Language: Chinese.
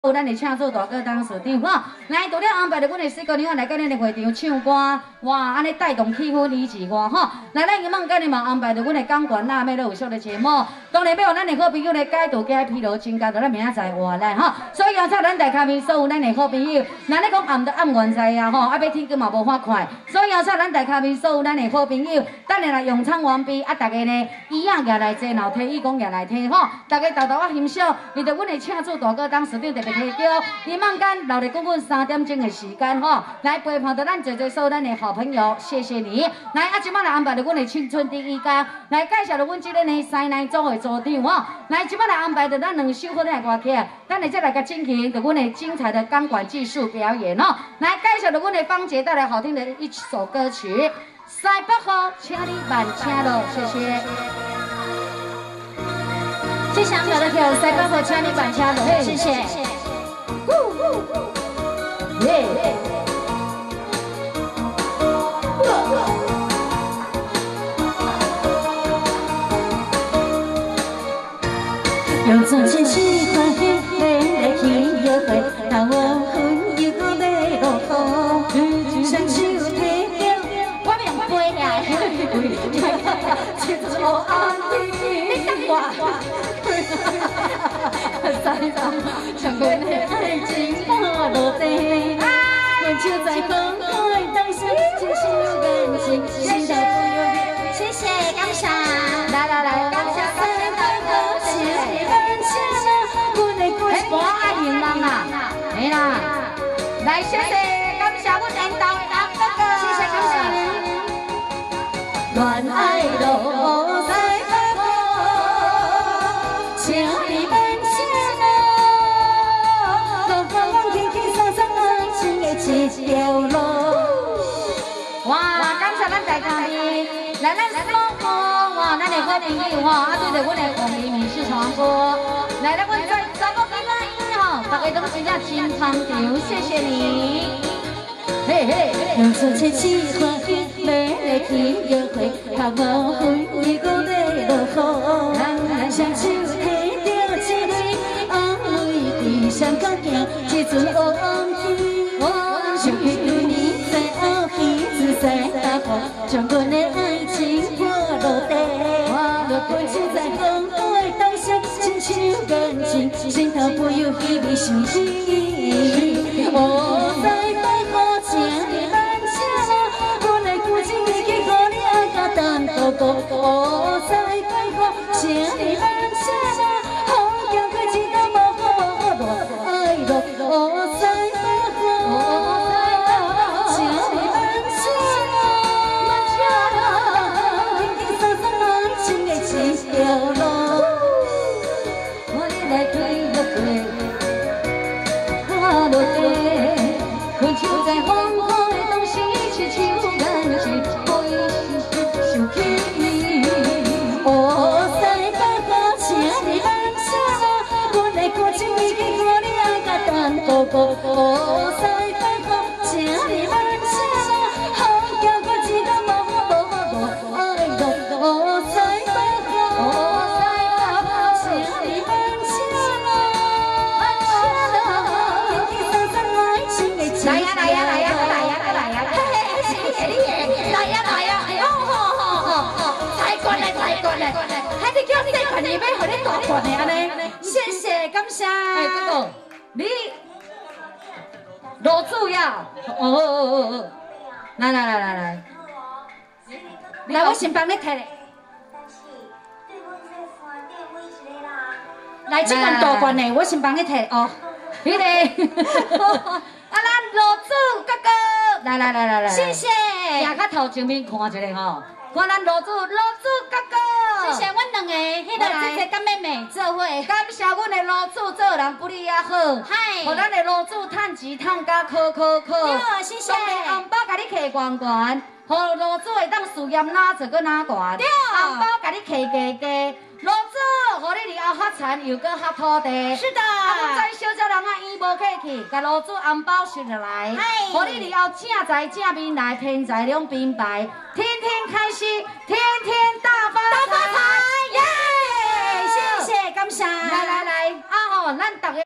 有咱的请做大哥当市长吼，来除了安排着阮的4个女仔来甲咱的会场唱歌，哇，安尼带动气氛以之外吼，来咱今晚今日嘛安排着阮的钢管辣妹都有秀的节目，当然要有咱的好朋友来解读加披露，增加着咱明仔活力吼。所以邀请咱大咖啡所有咱的好朋友，若咧讲暗得暗原在啊吼，啊要天光嘛无法快，所以邀请咱大咖啡所有咱的好朋友，等下来用餐完毕，啊大家呢椅仔举来坐，然后提椅讲举来提吼，大家豆豆啊欣赏，为着阮的请做大哥当市长特别。 提叫今晚间留嚟讲阮3点钟的时间吼，来陪伴着咱所有咱的好朋友，谢谢你。来啊，今晚来安排着阮的青春第一天，来介绍着阮即个呢西南组的组长吼。来，今晚来安排着咱2首好听的歌曲，咱来再来个进行着阮的精彩的钢管技术表演哦。来介绍着阮的芳姐带来好听的一首歌曲《西北风，请你慢请咯》，谢谢。 谢谢我的朋友，西北风，请你慢请咯，谢谢。 用尽千丝万缕来去约会，但我恨又要落雨，双手提着我面飞呀，一座安定。你等我。 唱过的爱情破落地，我就在风海当下亲手感情，心头不由别。谢谢，感谢。来，感谢西北风，请你慢请咯，阮的歌是我爱迎人啊，嘿啦，来谢谢，感谢阮沿道的阿哥哥，谢谢感谢你。恋爱路西北风，请你慢。 一条路，哇！感谢咱大咖啡，来咱双方哇，咱的好朋友吼，啊对着阮的王黎明市传播，来咱阮在查某囡仔吼，大家都真正真捧场，谢谢你。嘿嘿，用尽千丝万缕来去约会，靠我分伊个要落雨，双手提着一蕊安慰，归山角行，一阵黑暗天。 想起你在后鼻子在打破，将阮的爱情破落地。我就在风海当下亲手感情，心头不由彼彼想起。哦，西北风，请你慢请咯，阮的故情已经互你爱甲等哥哥。哦，西北风，请你慢请咯，风行过一道无好落爱落。哦，西北风。 就在风海当时，亲手感情，我已想起。哦，西北风，请你慢请咯，阮的感情已经互你爱甲等哥哥。哦，西北风，请你慢请咯，风行过一道无爱落。哦，西北风，请你慢请咯，轻轻松松爱情的情。 来呀！谢谢你，来呀！太乖了，还得叫你小款，你要互你大款的安尼。谢谢，感谢。哎，哥哥，你落主呀！哦，来，来，我先帮你摕咧。来，这款大罐的，我先帮你摕哦。你个。 啊，咱罗主哥哥，来，谢谢。行较头前面看一下吼，看咱罗主哥哥。谢谢阮两个，迄个姐姐跟妹妹做伙，感谢阮的罗主做人不哩也好，嗨，互咱的罗主趁钱趁甲考。对，谢谢。红包甲你摕悬，互罗主会当事业哪做搁哪悬。对，红包甲你摕加。 罗主，互你以后发财又搁发土地。是的。啊，阮在小少人啊，伊无客气，甲罗主红包收下来。嗨。互你以后正财正面来，偏财两边摆，天天开心，天天大发财。耶！谢谢，感谢。来，啊吼，咱大家。